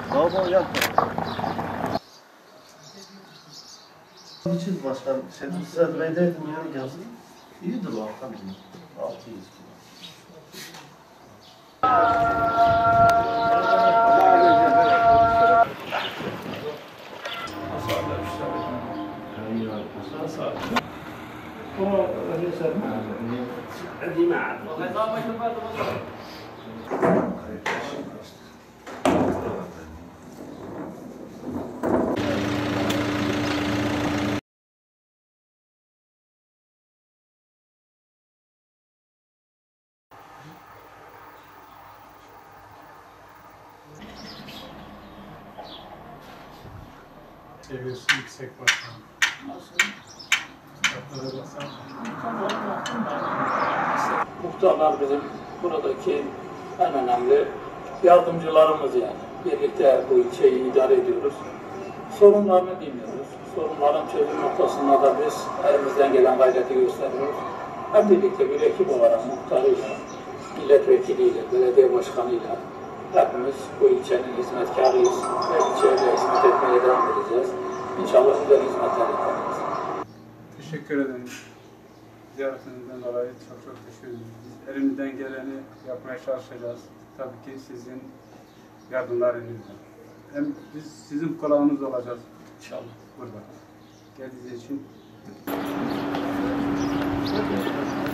Baba yapma. Için başkan, Sedat Bey'deydim ya yazın. İyidir o arkadaşım. 600 kilo. Seviyesi yüksek başkanım. Nasıl? Kitaplara baksana. Muhtarlar bizim buradaki en önemli yardımcılarımız yani. Birlikte bu ilçeyi idare ediyoruz. Sorunlarını dinliyoruz. Sorunların çözüm noktasında da biz elimizden gelen gayreti gösteriyoruz. Hep birlikte bir ekip olarak muhtarıyla, milletvekiliyle, belediye başkanıyla hepimiz bu ilçenin hizmetkarıyız ve ilçeye de hizmet etmeye devam edeceğiz. İnşallah güzel hizmetler yaparız. Teşekkür ederim. Ziyaretinizden dolayı çok teşekkür ederim. Biz elimizden geleni yapmaya çalışacağız. Tabii ki sizin yardımlarınızla. Hem biz sizin kulağınız olacağız İnşallah. burada. Geldiğiniz için